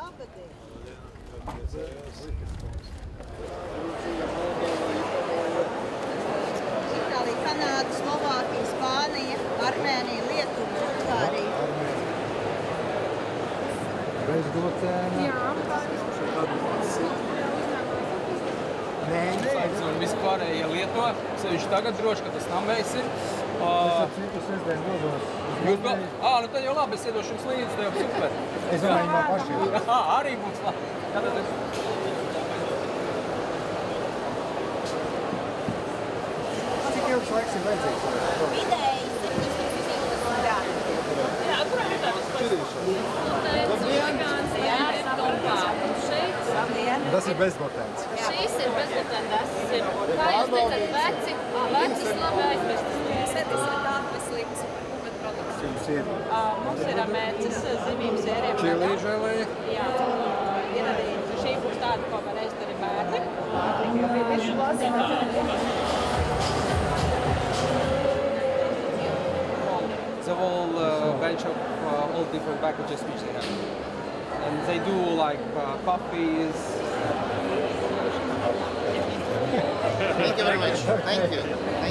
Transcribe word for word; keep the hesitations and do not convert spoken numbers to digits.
Itālija, Kanāda, Slovākija, Spānija, Armēnija, Lietuva, Bulgārija. Bezglutēna. Jā. Nē, nē. Un vispārējie lieto, sevišķi tagad droši, ka tas nambējs ir. Es ap citu sestdien dodos. Jūs vēl? Ā, nu tad jau labi, es iedošu jums līdzi, tev super. Es domāju, man pašiem. Jā, arī būs labi. Tātad es... Cik ilgs laiks ir vajadzīgs? Vidēji septiņdesmit grādi. Jā, kuram ir tāds Čudīšana. vegāns, jā, topā. Šeit. Tas ir bezglutēns. Šīs ir bezglutēna, tas ir, kā jūs teicat, veci, veci slabi aizmirstas. Sēdis ir tāda veselīga supermarket produkts. Jums ir Mums ir mērķis zivīm sēriem. čili žēlē. Jā, ir arī šī būs tāda, ko var ēst arī bērni. The whole uh, bunch of uh, all different packages which they have. And they do like uh, coffees. Thank you very much. Thank you.